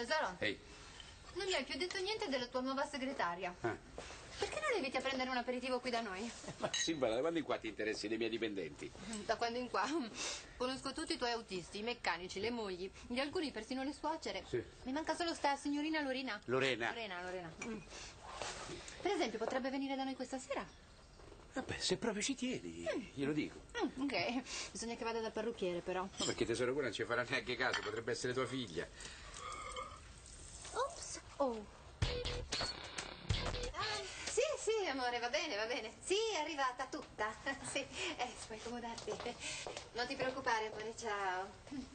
Tesoro, Ehi. non mi hai più detto niente della tua nuova segretaria. Perché non la inviti a prendere un aperitivo qui da noi? Ma Silvana, da quando in qua ti interessi dei miei dipendenti? Da quando in qua conosco tutti i tuoi autisti, i meccanici, le mogli, di alcuni persino le suocere. Sì. Mi manca solo sta signorina Lorena. Lorena? Lorena. Per esempio, potrebbe venire da noi questa sera? Vabbè, se proprio ci tieni, glielo dico. Ok, bisogna che vada dal parrucchiere però. No, perché tesoro, quella non ci farà neanche caso, potrebbe essere tua figlia. Ops, oh. Sì, amore, va bene. Sì, è arrivata tutta. Sì, puoi accomodarti. Non ti preoccupare, amore, ciao.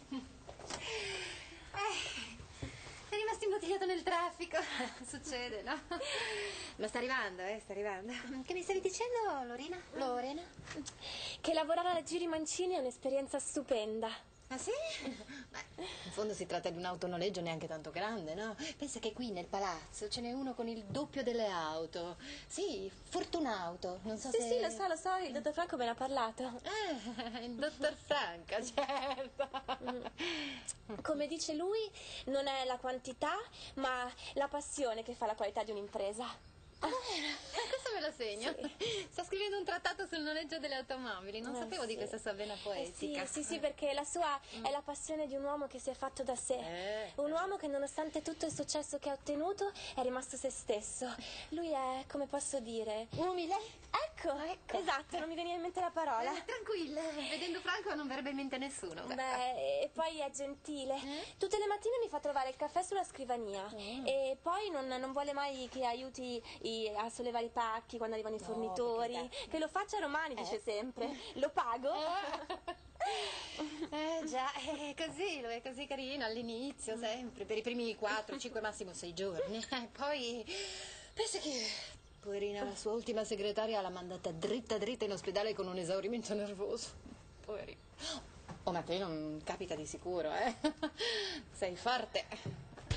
Sei rimasto imbottigliato nel traffico. Succede, no? Ma sta arrivando. Che mi stavi dicendo, Lorena? Che lavorare alla Giri Mancini è un'esperienza stupenda. Ah sì? Beh, in fondo si tratta di un autonoleggio neanche tanto grande, no? Pensa che qui nel palazzo ce n'è uno con il doppio delle auto. Sì, Fortunauto, non so se... Sì, lo so, il dottor Franco me ne ha parlato. Il dottor Franco, certo. Come dice lui, non è la quantità, ma la passione che fa la qualità di un'impresa. Questo me lo segno. Sì. Sta scrivendo un trattato sul noleggio delle automobili. Non sapevo di questa sua vena poetica. Sì, perché la sua è la passione di un uomo che si è fatto da sé. Un uomo che nonostante tutto il successo che ha ottenuto è rimasto se stesso. Lui è, come posso dire... umile? Ecco. Esatto, non mi veniva in mente la parola. Tranquilla, vedendo Franco non verrebbe in mente nessuno. Beh, e poi è gentile. Tutte le mattine mi fa trovare il caffè sulla scrivania. E poi non vuole mai che aiuti a sollevare i pacchi quando arrivano i fornitori. Che lo faccia a Romani, dice sempre. Lo pago. Già, lo è così carino all'inizio, sempre, per i primi 4, 5, massimo 6 giorni. Poi, pensa che, poverina, la sua ultima segretaria l'ha mandata dritta in ospedale con un esaurimento nervoso. Poverina. Oh, ma a te non capita di sicuro, eh? Sei forte.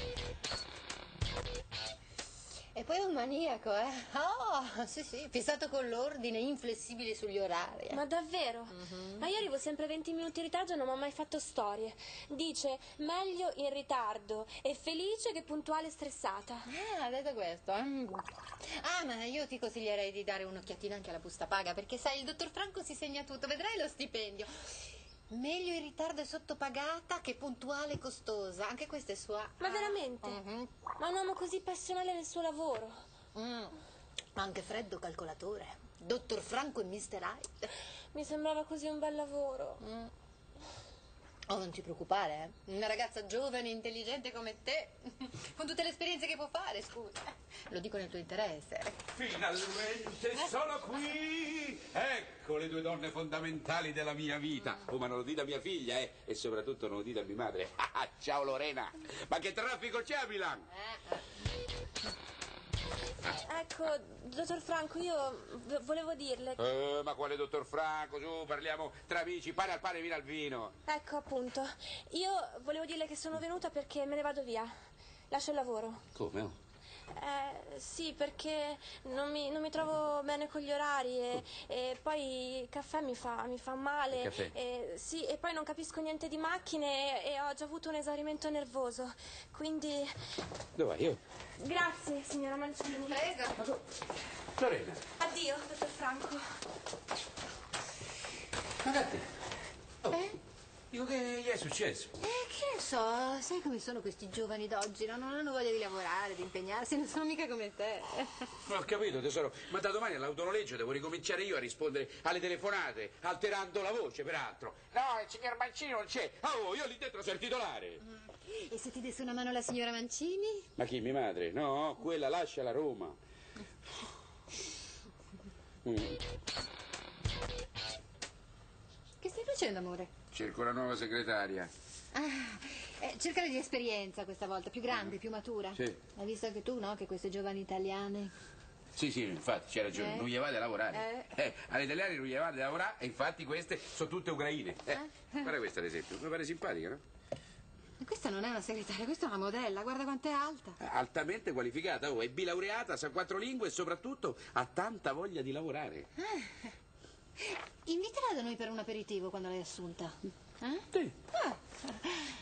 E poi è un maniaco, eh? Oh, sì, fissato con l'ordine, inflessibile sugli orari. Ma davvero? Ma io arrivo sempre 20 minuti in ritardo e non mi ha mai fatto storie. Dice, meglio in ritardo e felice che puntuale e stressata. Ha detto questo, eh? Ma io ti consiglierei di dare un'occhiatina anche alla busta paga, perché sai, il dottor Franco si segna tutto, vedrai lo stipendio. Meglio in ritardo e sottopagata che puntuale e costosa. Anche questa è sua. Ma veramente? Ma un uomo così passionale nel suo lavoro. Anche freddo calcolatore. Dottor Franco e Mr. Hyde. Mi sembrava così un bel lavoro. Oh, non ti preoccupare, eh? Una ragazza giovane, intelligente come te, con tutte le esperienze che può fare, scusa. Lo dico nel tuo interesse. Finalmente sono qui! Ecco le due donne fondamentali della mia vita. Oh, ma non lo dite a mia figlia, e soprattutto non lo dite a mia madre. Ciao Lorena! Ma che traffico c'è a Milano? Ecco, dottor Franco, io volevo dirle... Ma quale dottor Franco? Su, parliamo tra amici, pane al pane, vino al vino. Ecco, appunto, io volevo dirle che sono venuta perché me ne vado via. Lascio il lavoro. Come? Oh? Sì, perché non mi trovo bene con gli orari e poi il caffè mi fa male. Il caffè? Sì, e poi non capisco niente di macchine e ho già avuto un esaurimento nervoso, quindi... Dove vai io? Grazie, signora Mancini. Prego. Lorena. Addio, dottor Franco. Ragazzi. Dico, che gli è successo? Che ne so, sai come sono questi giovani d'oggi, no? Non hanno voglia di lavorare, di impegnarsi, non sono mica come te. Non ho capito, tesoro, ma da domani all'autonoleggio devo ricominciare io a rispondere alle telefonate, alterando la voce, peraltro. No, il signor Mancini non c'è. Oh, io lì dentro sono il titolare. E se ti desse una mano la signora Mancini? Ma chi, mia madre? No, quella lascia la Roma. Che stai facendo, amore? Cerco la nuova segretaria. Cercare di esperienza questa volta, più grande, più matura. Sì. Hai visto anche tu, no? Che queste giovani italiane... Sì, infatti, c'è ragione, non gli va da lavorare. Agli italiani non gli va da lavorare e infatti queste sono tutte ucraine. Guarda questa ad esempio, mi pare simpatica, no? Questa non è una segretaria, questa è una modella, guarda quanto è alta. Altamente qualificata, è bilaureata, sa 4 lingue e soprattutto ha tanta voglia di lavorare. Invitala da noi per un aperitivo quando l'hai assunta. Sì.